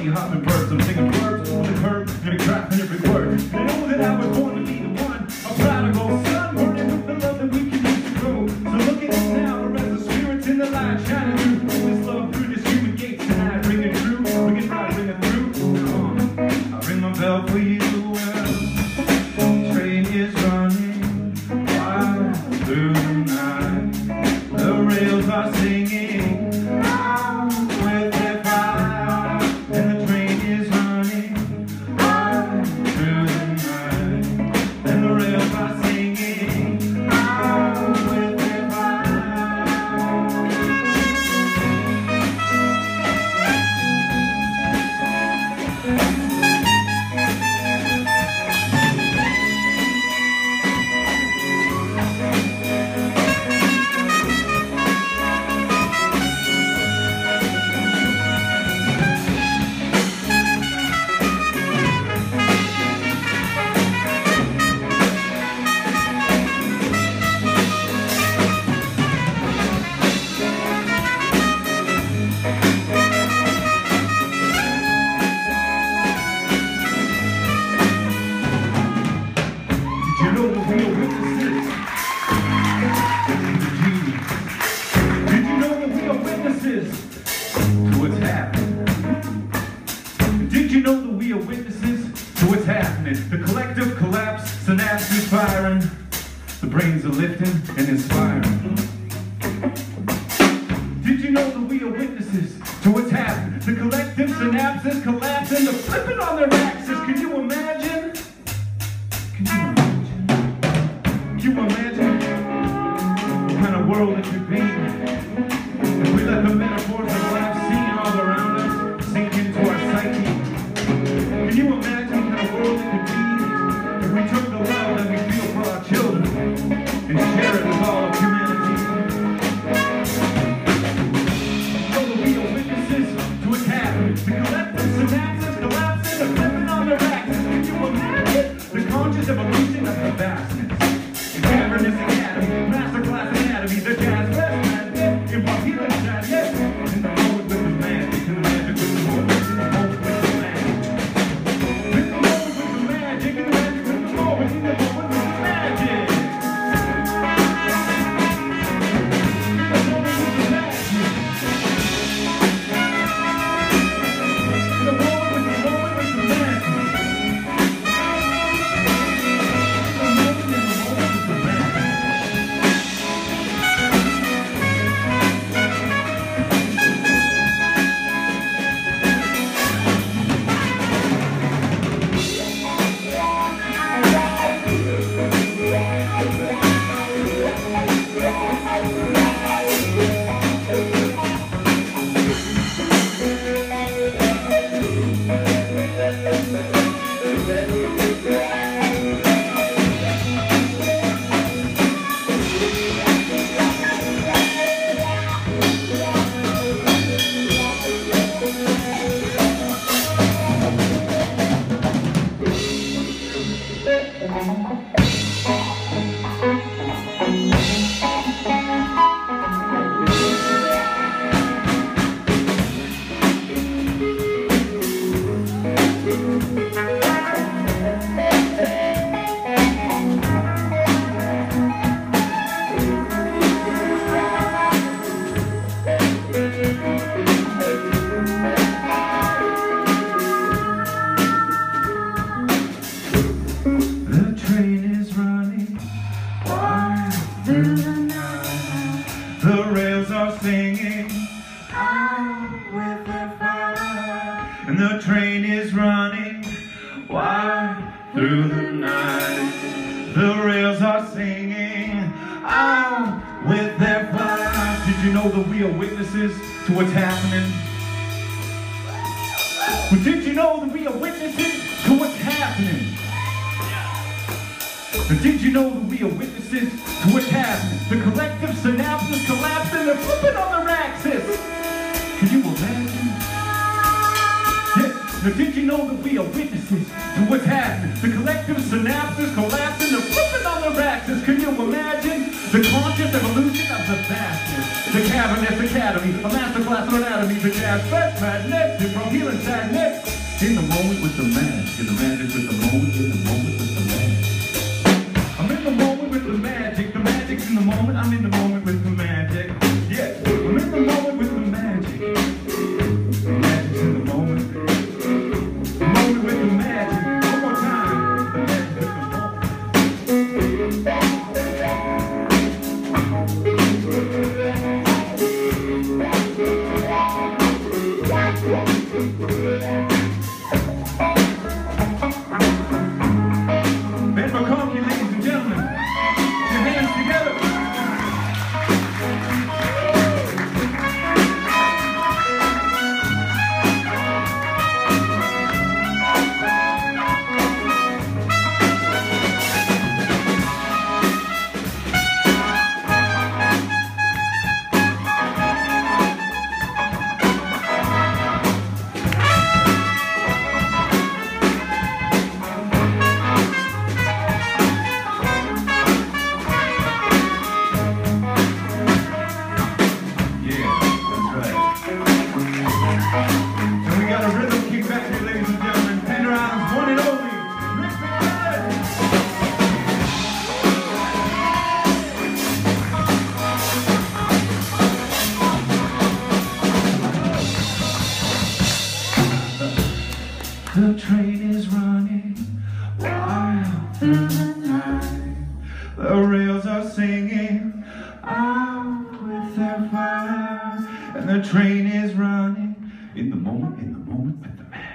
hopping birds. I'm singing verbs on the curb, and crafting every word. I know that I was born to be the one, a prodigal son, burning with the love that we can use to grow. So look at us now, we're as the spirits in the light, shining through this love through this human gates tonight, ringing true. We can ride, ring it through. I ring my bell for you. Train is running wild through the night. The rails are singing with their fire, and the train is running wild through the night. And the rails are singing with their fire. The collective collapse, synapses firing, the brains are lifting and inspiring. Did you know that we are witnesses to what's happening? The collective synapses collapsing, the flipping on their axis. Can you imagine? Can you imagine? Can you imagine what kind of world it could be if we let the metaphors of life sing all around us, sink into our psyche? Can you imagine what kind of world it could be if we took the love that we feel for our children and share it with all of humanity? So that we are witnesses to what's happening. The collective synapses collapsing, the flipping on their axis. Can you imagine the conscious evolution of the vastness? The cavernous academy, masterclass anatomy, the jazz best man, improv healing sadness, in the moment with the magic, in the magic with the moment, in the moment with the magic. Through the night, the rails are singing out with their fire. Did you know that we are witnesses to what's happening? But did you know that we are witnesses to what's happening? But did you know that we are witnesses to what's happening? The collective synapses collapsing, they're flipping on their axis. Can you imagine? Now did you know that we are witnesses to what's happening? The collective synapses collapsing, they're flipping on their axis. Can you imagine the conscious evolution of the vastness? The cavernous academy, a masterclass of anatomy, the jazz best madness, improv healing sadness. In the moment with the magic, in the magic with the moment, in the moment with the magic. I'm in the moment with the magic's in the moment, I'm in the moment with the magic. Yeah, I'm in the moment with the magic. The magic's in the moment. The moment with the magic. One more time. The magic with the moment. Ben McConchie, ladies and gentlemen. Your hands together. The train is running wild through the night. The rails are singing out with their fire. And the train is running in the moment with the man.